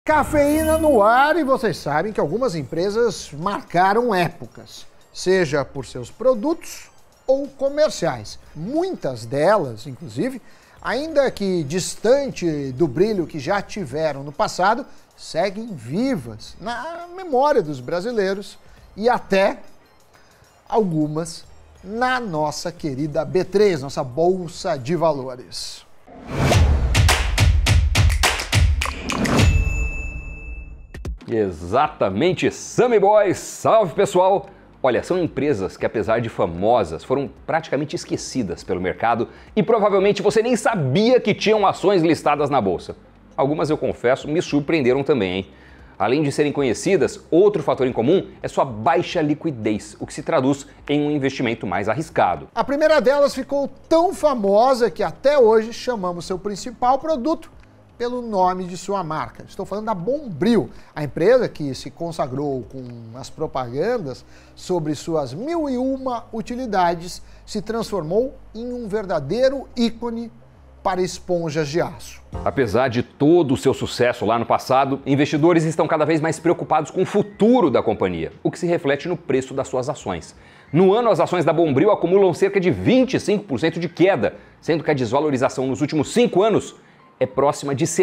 Cafeína no ar, e vocês sabem que algumas empresas marcaram épocas, seja por seus produtos ou comerciais. Muitas delas, inclusive, ainda que distante do brilho que já tiveram no passado, seguem vivas na memória dos brasileiros e até algumas na nossa querida B3, nossa Bolsa de Valores. Exatamente, Sammy Boys! Salve, pessoal! Olha, são empresas que, apesar de famosas, foram praticamente esquecidas pelo mercado e provavelmente você nem sabia que tinham ações listadas na bolsa. Algumas, eu confesso, me surpreenderam também, hein? Além de serem conhecidas, outro fator em comum é sua baixa liquidez, o que se traduz em um investimento mais arriscado. A primeira delas ficou tão famosa que até hoje chamamos seu principal produto pelo nome de sua marca. Estou falando da Bombril, a empresa que se consagrou com as propagandas sobre suas 1001 utilidades, se transformou em um verdadeiro ícone para esponjas de aço. Apesar de todo o seu sucesso lá no passado, investidores estão cada vez mais preocupados com o futuro da companhia, o que se reflete no preço das suas ações. No ano, as ações da Bombril acumulam cerca de 25% de queda, sendo que a desvalorização nos últimos 5 anos é próxima de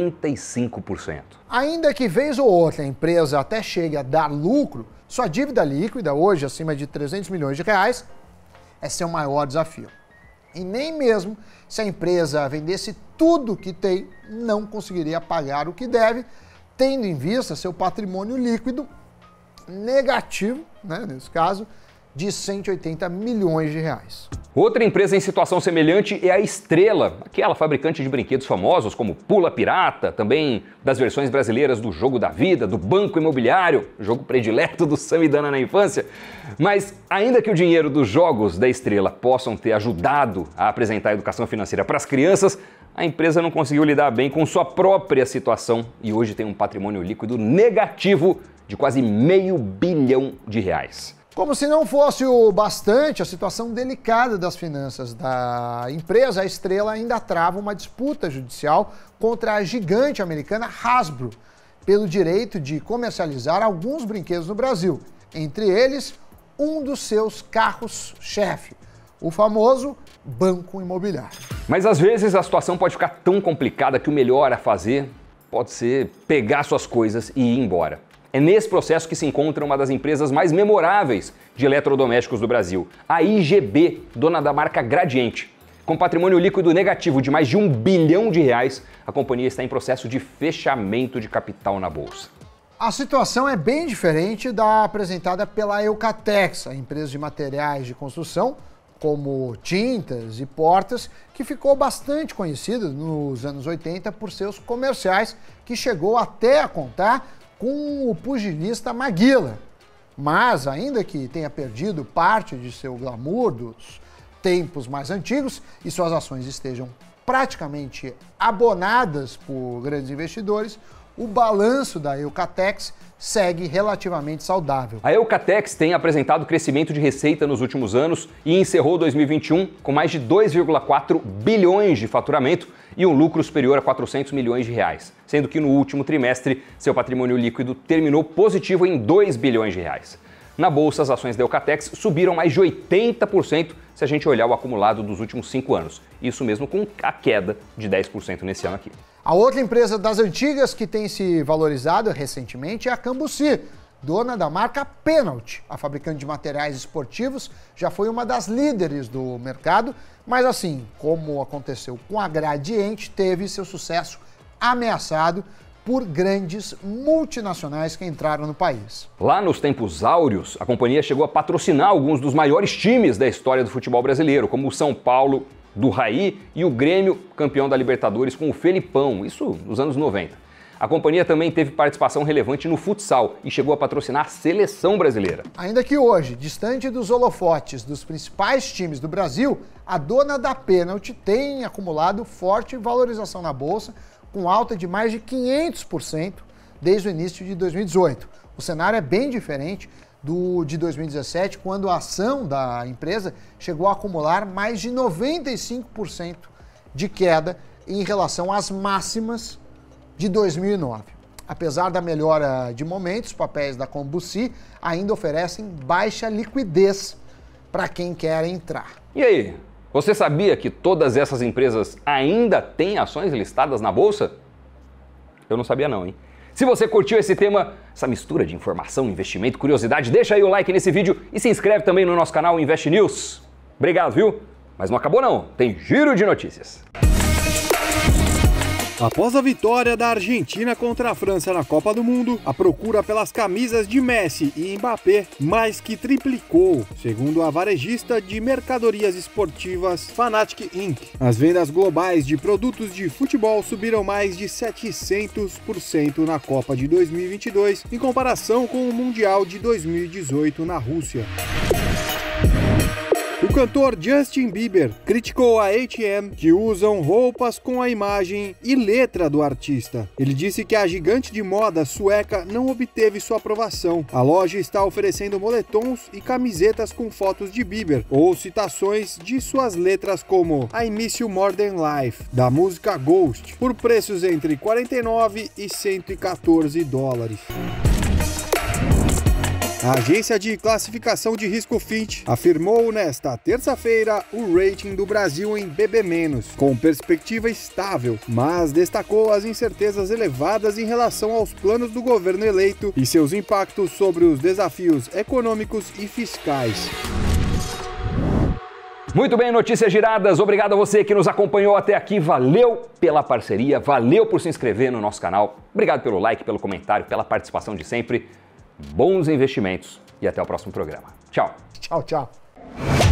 75%. Ainda que vez ou outra a empresa até chegue a dar lucro, sua dívida líquida, hoje acima de 300 milhões de reais, é seu maior desafio. E nem mesmo se a empresa vendesse tudo que tem, não conseguiria pagar o que deve, tendo em vista seu patrimônio líquido negativo, nesse caso, de 180 milhões de reais. Outra empresa em situação semelhante é a Estrela, aquela fabricante de brinquedos famosos como Pula Pirata, também das versões brasileiras do Jogo da Vida, do Banco Imobiliário, jogo predileto do Samidana na infância. Mas ainda que o dinheiro dos jogos da Estrela possam ter ajudado a apresentar a educação financeira para as crianças, a empresa não conseguiu lidar bem com sua própria situação e hoje tem um patrimônio líquido negativo de quase R$500 bilhão. Como se não fosse o bastante, a situação delicada das finanças da empresa, a Estrela ainda trava uma disputa judicial contra a gigante americana Hasbro pelo direito de comercializar alguns brinquedos no Brasil, entre eles um dos seus carros-chefe, o famoso Banco Imobiliário. Mas às vezes a situação pode ficar tão complicada que o melhor a fazer pode ser pegar suas coisas e ir embora. É nesse processo que se encontra uma das empresas mais memoráveis de eletrodomésticos do Brasil, a IGB, dona da marca Gradiente. Com patrimônio líquido negativo de mais de R$1 bilhão, a companhia está em processo de fechamento de capital na bolsa. A situação é bem diferente da apresentada pela Eucatex, a empresa de materiais de construção, como tintas e portas, que ficou bastante conhecida nos anos 80 por seus comerciais, que chegou até a contar com o pugilista Maguila. Mas, ainda que tenha perdido parte de seu glamour dos tempos mais antigos e suas ações estejam praticamente abonadas por grandes investidores, o balanço da Eucatex segue relativamente saudável. A Eucatex tem apresentado crescimento de receita nos últimos anos e encerrou 2021 com mais de 2,4 bilhões de faturamento e um lucro superior a 400 milhões de reais, sendo que no último trimestre seu patrimônio líquido terminou positivo em 2 bilhões de reais. Na bolsa, as ações da Eucatex subiram mais de 80% se a gente olhar o acumulado dos últimos 5 anos. Isso mesmo com a queda de 10% nesse ano aqui. A outra empresa das antigas que tem se valorizado recentemente é a Cambuci, dona da marca Pênalti. A fabricante de materiais esportivos já foi uma das líderes do mercado, mas assim como aconteceu com a Gradiente, teve seu sucesso ameaçado por grandes multinacionais que entraram no país. Lá nos tempos áureos, a companhia chegou a patrocinar alguns dos maiores times da história do futebol brasileiro, como o São Paulo do Raí e o Grêmio, campeão da Libertadores com o Felipão, isso nos anos 90. A companhia também teve participação relevante no futsal e chegou a patrocinar a seleção brasileira. Ainda que hoje, distante dos holofotes dos principais times do Brasil, a dona da Pênalti tem acumulado forte valorização na bolsa, com alta de mais de 500% desde o início de 2018. O cenário é bem diferente do de 2017, quando a ação da empresa chegou a acumular mais de 95% de queda em relação às máximas de 2009. Apesar da melhora de momento, os papéis da Combuci ainda oferecem baixa liquidez para quem quer entrar. E aí, você sabia que todas essas empresas ainda têm ações listadas na Bolsa? Eu não sabia não, hein? Se você curtiu esse tema, essa mistura de informação, investimento, curiosidade, deixa aí o like nesse vídeo e se inscreve também no nosso canal Invest News. Obrigado, viu? Mas não acabou não, tem giro de notícias. Após a vitória da Argentina contra a França na Copa do Mundo, a procura pelas camisas de Messi e Mbappé mais que triplicou, segundo a varejista de mercadorias esportivas Fanatic Inc. As vendas globais de produtos de futebol subiram mais de 700% na Copa de 2022, em comparação com o Mundial de 2018 na Rússia. O cantor Justin Bieber criticou a H&M, que usam roupas com a imagem e letra do artista. Ele disse que a gigante de moda sueca não obteve sua aprovação. A loja está oferecendo moletons e camisetas com fotos de Bieber ou citações de suas letras como I Miss You More Than Life, da música Ghost, por preços entre 49 e 114 dólares. A agência de classificação de risco Fitch afirmou nesta terça-feira o rating do Brasil em BB-, com perspectiva estável, mas destacou as incertezas elevadas em relação aos planos do governo eleito e seus impactos sobre os desafios econômicos e fiscais. Muito bem, notícias giradas. Obrigado a você que nos acompanhou até aqui. Valeu pela parceria, valeu por se inscrever no nosso canal. Obrigado pelo like, pelo comentário, pela participação de sempre. Bons investimentos e até o próximo programa. Tchau. Tchau, tchau.